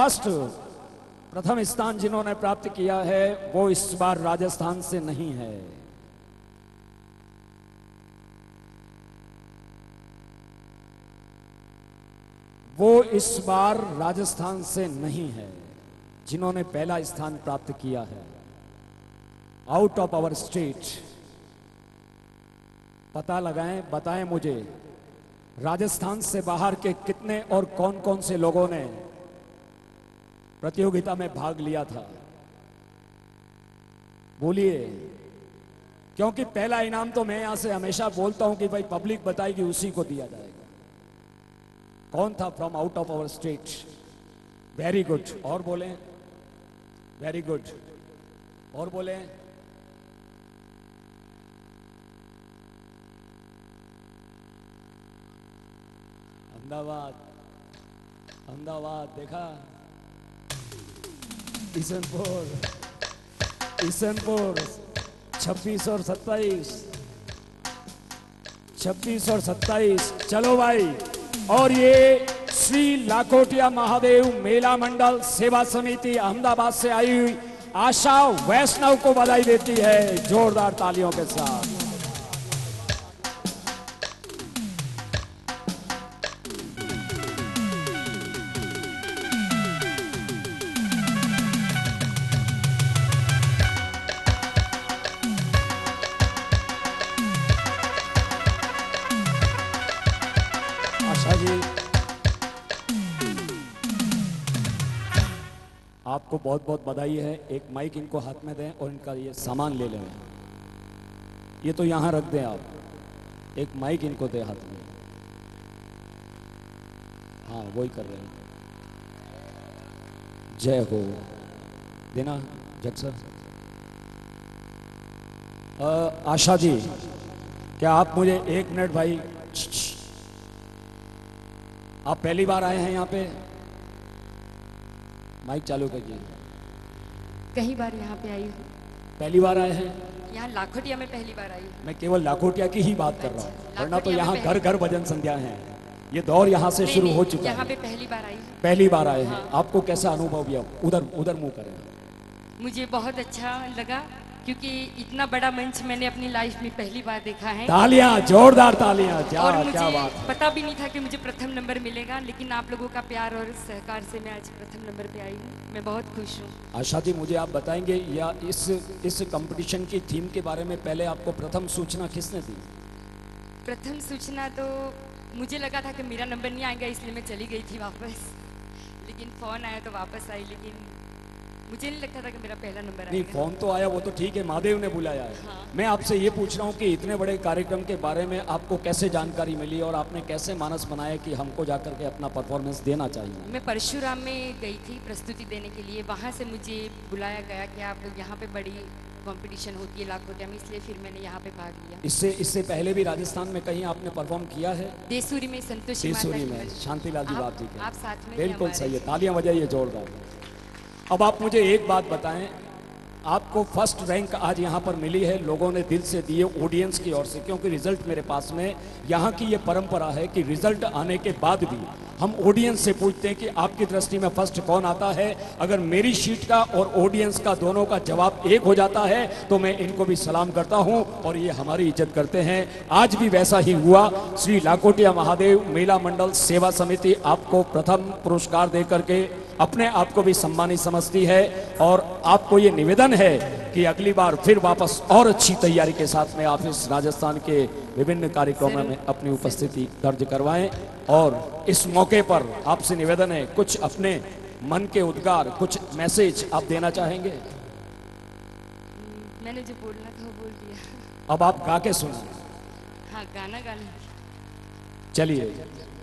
First प्रथम स्थान जिन्होंने प्राप्त किया है वो इस बार राजस्थान से नहीं है। वो इस बार राजस्थान से नहीं है। जिन्होंने पहला स्थान प्राप्त किया है आउट ऑफ आवर स्टेट, पता लगाएं, बताएं मुझे राजस्थान से बाहर के कितने और कौन कौन से लोगों ने प्रतियोगिता में भाग लिया था। बोलिए, क्योंकि पहला इनाम तो मैं यहां से हमेशा बोलता हूं कि भाई पब्लिक बताएगी उसी को दिया जाएगा। कौन था from out of our state? Very good, और बोलें, वेरी गुड, और बोलें। अहमदाबाद, अहमदाबाद देखा, ईसनपुर, ईसनपुर 26 और 27, 26 और 27। चलो भाई, और ये श्री लाखोटिया महादेव मेला मंडल सेवा समिति अहमदाबाद से आई हुई आशा वैष्णव को बधाई देती है जोरदार तालियों के साथ। आशा जी, आपको बहुत बहुत बधाई है। एक माइक इनको हाथ में दें और इनका ये सामान ले लें। ये तो यहां रख दें आप, एक माइक इनको दें हाथ में। हाँ, वही कर रहे हैं। जय हो देना जट सर। आशा जी, क्या आप मुझे 1 मिनट भाई, आप पहली बार आए हैं यहाँ पे? माइक चालू कीजिए। कई बार यहाँ पे आई हूँ। पहली बार आए हैं? यहाँ लाखोटिया में पहली बार आई हूँ। मैं केवल लाखोटिया की ही बात कर रहा हूँ, वरना तो यहाँ घर घर भजन संध्या है। ये दौर यहाँ से शुरू हो चुका है। यहाँ पे पहली बार आई हूँ। पहली बार आए हैं। आपको कैसा अनुभव हुआ? उधर उधर मुंह करें। मुझे बहुत अच्छा लगा, क्योंकि इतना बड़ा मंच मैंने अपनी लाइफ में पहली बार देखा है। तालियां, जोरदार तालियां। और मुझे क्या बात है। पता भी नहीं था कि मुझे प्रथम नंबर मिलेगा, लेकिन आप लोगों का प्यार और सहकार से मैं आज प्रथम नंबर पे आई हूँ। मैं बहुत खुश हूँ। आशा जी, मुझे आप बताएंगे या इस कंपटीशन की थीम के बारे में पहले आपको प्रथम सूचना किसने दी? प्रथम सूचना तो मुझे लगा था कि मेरा नंबर नहीं आएगा, इसलिए मैं चली गई थी वापस। लेकिन फोन आया तो वापस आई, लेकिन मुझे नहीं लगता था कि मेरा पहला नंबर आएगा। नहीं, फोन तो आया, वो तो ठीक है, महादेव ने बुलाया है। हाँ। मैं आपसे ये पूछ रहा हूँ कि इतने बड़े कार्यक्रम के बारे में आपको कैसे जानकारी मिली और आपने कैसे मानस बनाया कि हमको जाकर के अपना परफॉर्मेंस देना चाहिए? मैं परशुराम में गई थी प्रस्तुति देने के लिए। वहाँ से मुझे बुलाया गया कि आप यहाँ पे बड़ी कंपटीशन होती है लाखोटिया में, इसलिए फिर मैंने यहाँ पे भाग लिया। इससे पहले भी राजस्थान में कहीं आपने परफॉर्म किया है? देसूरी में, संतोषी देसूरी में शांतिलाल जी बाप जी के। आप साथ में? बिल्कुल सही है, तालियां बजाइए जोरदार। अब आप मुझे एक बात बताएं, आपको फर्स्ट रैंक आज यहाँ पर मिली है, लोगों ने दिल से दिए ऑडियंस की ओर से, क्योंकि रिजल्ट मेरे पास में, यहाँ की ये परंपरा है कि रिजल्ट आने के बाद भी हम ऑडियंस से पूछते हैं कि आपकी दृष्टि में फर्स्ट कौन आता है। अगर मेरी शीट का और ऑडियंस का दोनों का जवाब एक हो जाता है तो मैं इनको भी सलाम करता हूं और ये हमारी इज्जत करते हैं। आज भी वैसा ही हुआ। श्री लाखोटिया महादेव मेला मंडल सेवा समिति आपको प्रथम पुरस्कार दे करके अपने आप को भी सम्मानित समझती है और आपको ये निवेदन है कि अगली बार फिर वापस और अच्छी तैयारी के साथ में आप इस राजस्थान के विभिन्न कार्यक्रमों में अपनी उपस्थिति दर्ज करवाएं। और इस मौके पर आपसे निवेदन है, कुछ अपने मन के उद्गार, कुछ मैसेज आप देना चाहेंगे? मैंने जो बोलना था वो बोल दिया। अब आप गा के सुनाएं। हाँ, गाना गाना। चलिए।